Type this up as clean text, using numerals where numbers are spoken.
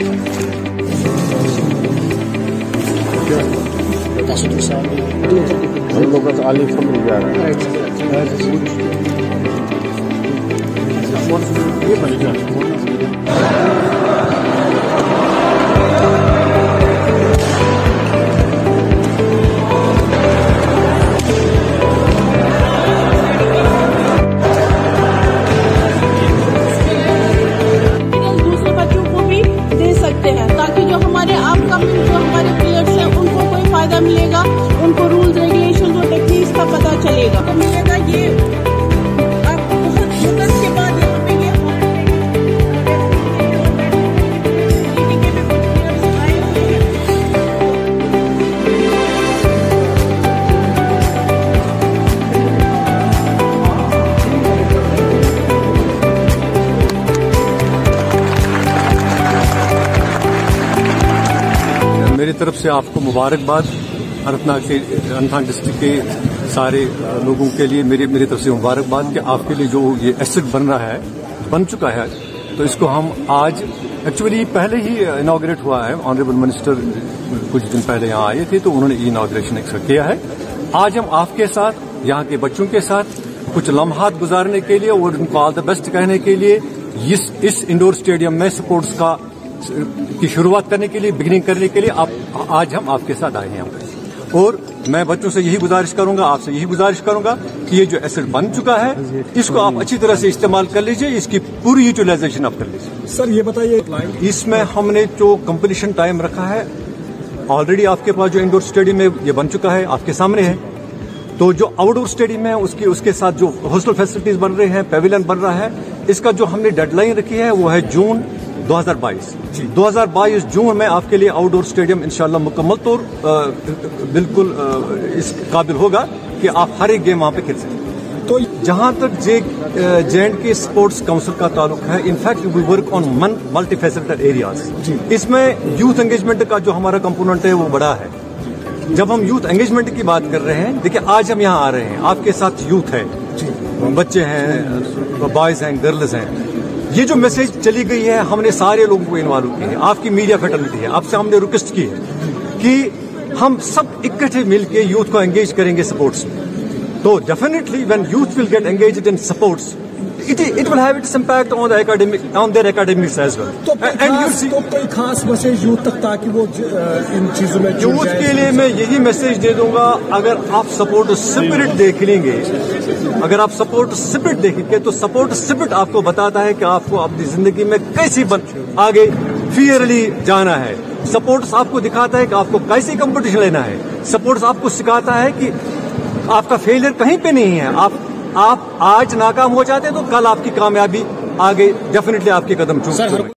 हम लोग का आली मिल जा रहा है। ये बन गया। दूसरे बच्चों को भी दे सकते हैं ताकि जो हमारे अपकमिंग जो हमारे प्लेयर्स हैं उनको कोई फायदा मिलेगा, उनको रूल्स रेगुलेशन और टेक्निक्स का पता चलेगा तो मिलेगा। ये अब बहुत मुद्दत के बाद यहाँ पे ये आए हुए हैं। मेरी तरफ से आपको मुबारकबाद। अनंतनाग डिस्ट्रिक्ट के सारे लोगों के लिए मेरी तरफ से मुबारकबाद कि आपके लिए जो ये एसेट बन चुका है, तो इसको हम आज एक्चुअली पहले ही इनॉग्रेट हुआ है। ऑनरेबल मिनिस्टर कुछ दिन पहले यहाँ आए थे तो उन्होंने इनॉग्रेशन किया है। आज हम आपके साथ, यहाँ के बच्चों के साथ कुछ लम्हात गुजारने के लिए और उनको ऑल द बेस्ट कहने के लिए इस इंडोर स्टेडियम में स्पोर्ट्स की शुरुआत करने के लिए, बिगिनिंग करने के लिए आज हम आपके साथ आए हैं। और मैं बच्चों से यही गुजारिश करूंगा, आपसे यही गुजारिश करूंगा कि ये जो एसेट बन चुका है इसको आप अच्छी तरह से इस्तेमाल कर लीजिए, इसकी पूरी यूटिलाइजेशन आप कर लीजिए। सर ये बताइए, इसमें हमने जो कंप्लीशन टाइम रखा है ऑलरेडी आपके पास जो इंडोर स्टेडियम है ये बन चुका है, आपके सामने है। तो जो आउटडोर स्टेडियम है उसके साथ जो हॉस्टल फैसिलिटीज बन रहे हैं, पेविलियन बन रहा है, इसका जो हमने डेडलाइन रखी है वो है जून 2022 जून में आपके लिए आउटडोर स्टेडियम इंशाल्लाह मुकम्मल तौर बिल्कुल इस काबिल होगा कि आप हर एक गेम वहां पे खेल सकें। तो जहां तक जे&के स्पोर्ट्स काउंसिल का ताल्लुक है, in fact we work on multi facilitated areas. इसमें यूथ एंगेजमेंट का जो हमारा कंपोनेंट है वो बड़ा है। जब हम यूथ एंगेजमेंट की बात कर रहे हैं, देखिए आज हम यहाँ आ रहे हैं, आपके साथ यूथ है, बच्चे हैं, बॉयज हैं, गर्ल्स हैं। ये जो मैसेज चली गई है हमने सारे लोगों को इन्वॉल्व किया है, आपकी मीडिया फैटर्निटी है, आपसे हमने रिक्वेस्ट की है कि हम सब इकट्ठे मिलकर यूथ को एंगेज करेंगे स्पोर्ट्स में। तो definitely when youth will get engaged in sports it will have its impact on their academics as well. तो कोई खास मैसेज यूथ तक ताकि वो इन चीजों में यूथ के लिए मैं यही मैसेज दे दूंगा, अगर आप सपोर्ट स्पिरिट देख लेंगे, अगर आप सपोर्ट स्पिरिट देखेंगे तो सपोर्ट स्पिरिट आपको बताता है कि आपको अपनी जिंदगी में कैसे आगे फियरली जाना है। सपोर्ट्स आपको दिखाता है कि आपको कैसे कंपटीशन लेना है। सपोर्ट्स आपको सिखाता है कि आपका फेलियर कहीं पे नहीं है। आप आज नाकाम हो जाते तो कल आपकी कामयाबी आगे डेफिनेटली आपके कदम चूम